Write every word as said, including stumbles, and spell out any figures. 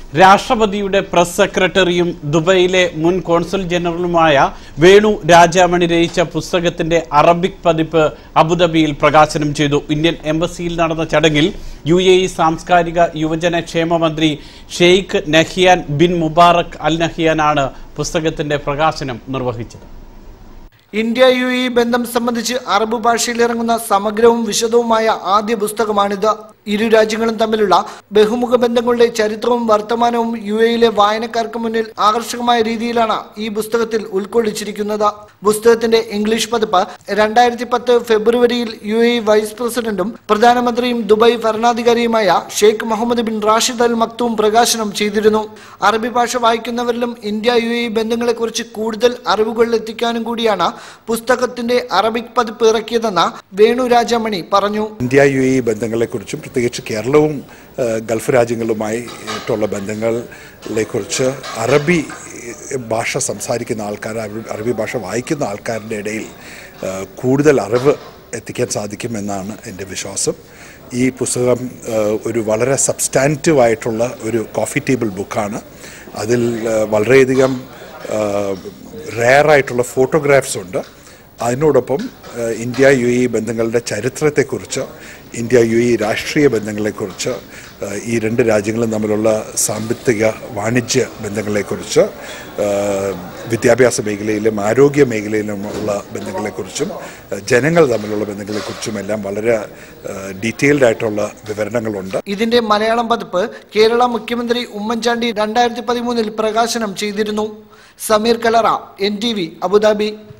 രാഷ്ട്രപതിയുടെ പ്രസ് സെക്രട്ടറിയും ദുബൈയിലെ മുൻ കോൺസുൽ ജനറലുമായ വേണു രാജാമണി രചിച്ച പുസ്തകത്തിന്റെ അറബിക് പതിപ്പ് അബുദാബിയിൽ പ്രകാശനം ചെയ്തു. ഇന്ത്യൻ എംബസിയിൽ നടന്ന ചടങ്ങിൽ യു എ ഇ സാംസ്കാരിക യുവജന ക്ഷേമ മന്ത്രി Sheikh Nahyan bin Mubarak Al നഹിയാനാണ് പുസ്തകത്തിന്റെ പ്രകാശനം നിർവഹിച്ചത്. ഇന്ത്യ യു എ ബന്ധം സംബന്ധിച്ച് അറബ് ഭാഷയിൽ ഇറങ്ങുന്ന സമഗ്രവും വിശദവുമായ ആദ്യ പുസ്തകമാണിത്. ഇരു രാജ്യങ്ങളും തമ്മിലുള്ള ബഹുമുഖ ബന്ധങ്ങളുടെ ചരിത്രവും വർത്തമാനവും യു എയിലെ വായനക്കാർക്ക് മുന്നിൽ ആകർഷകമായ രീതിയിലാണ് ഈ പുസ്തകത്തിൽ ഉൾക്കൊള്ളിച്ചിരിക്കുന്നത്. പുസ്തകത്തിന്റെ ഇംഗ്ലീഷ് പതിപ്പ് രണ്ടായിരത്തി പത്ത് ഫെബ്രുവരിയിൽ യു എ വൈസ് പ്രസിഡന്റും പ്രധാനമന്ത്രിയും ദുബായ് ഭരണാധികാരിയുമായ Sheikh Mohammed bin Rashid Al Maktoum പ്രകാശനം ചെയ്തിരുന്നു. അറബി ഭാഷ വായിക്കുന്നവരിലും ഇന്ത്യ യു എ ബന്ധങ്ങളെക്കുറിച്ച് കൂടുതൽ അറിവുകൾ എത്തിക്കാനും കൂടിയാണ് പുസ്തകത്തിന്റെ അറബിക് പതിപ്പ് ഇറക്കിയതെന്ന് വേണു രാജാമണി പറഞ്ഞു. ഇന്ത്യ യു എ ബന്ധങ്ങളെക്കുറിച്ചും പ്രത്യേകിച്ച് കേരളവും ഗൾഫ് രാജ്യങ്ങളുമായിട്ടുള്ള ബന്ധങ്ങളെക്കുറിച്ച് അറബി ഭാഷ സംസാരിക്കുന്ന ആൾക്കാർ, അറബി ഭാഷ വായിക്കുന്ന ആൾക്കാരുടെ ഇടയിൽ കൂടുതൽ അറിവ് എത്തിക്കാൻ സാധിക്കുമെന്നാണ് എൻ്റെ വിശ്വാസം. ഈ പുസ്തകം ഒരു വളരെ സബ്സ്റ്റാൻറ്റീവ് ആയിട്ടുള്ള ഒരു കോഫി ടേബിൾ ബുക്കാണ്. അതിൽ വളരെയധികം റെയറായിട്ടുള്ള ഫോട്ടോഗ്രാഫ്സ് ഉണ്ട്. അതിനോടൊപ്പം ഇന്ത്യ യു എ ബന്ധങ്ങളുടെ ചരിത്രത്തെക്കുറിച്ച്, ഇന്ത്യ യു എ രാഷ്ട്രീയ ബന്ധങ്ങളെക്കുറിച്ച്, ഈ രണ്ട് രാജ്യങ്ങളും തമ്മിലുള്ള സാമ്പത്തിക വാണിജ്യ ബന്ധങ്ങളെക്കുറിച്ച്, വിദ്യാഭ്യാസ മേഖലയിലും ആരോഗ്യ മേഖലയിലുമുള്ള ബന്ധങ്ങളെക്കുറിച്ചും ജനങ്ങൾ തമ്മിലുള്ള ബന്ധങ്ങളെക്കുറിച്ചും എല്ലാം വളരെ ഡീറ്റെയിൽഡ് ആയിട്ടുള്ള വിവരണങ്ങളുണ്ട്. ഇതിന്റെ മലയാളം പതിപ്പ് കേരള മുഖ്യമന്ത്രി ഉമ്മൻചാണ്ടി രണ്ടായിരത്തി പതിമൂന്നിൽ പ്രകാശനം ചെയ്തിരുന്നു. Sameer Kalara, N T V, Abu Dhabi.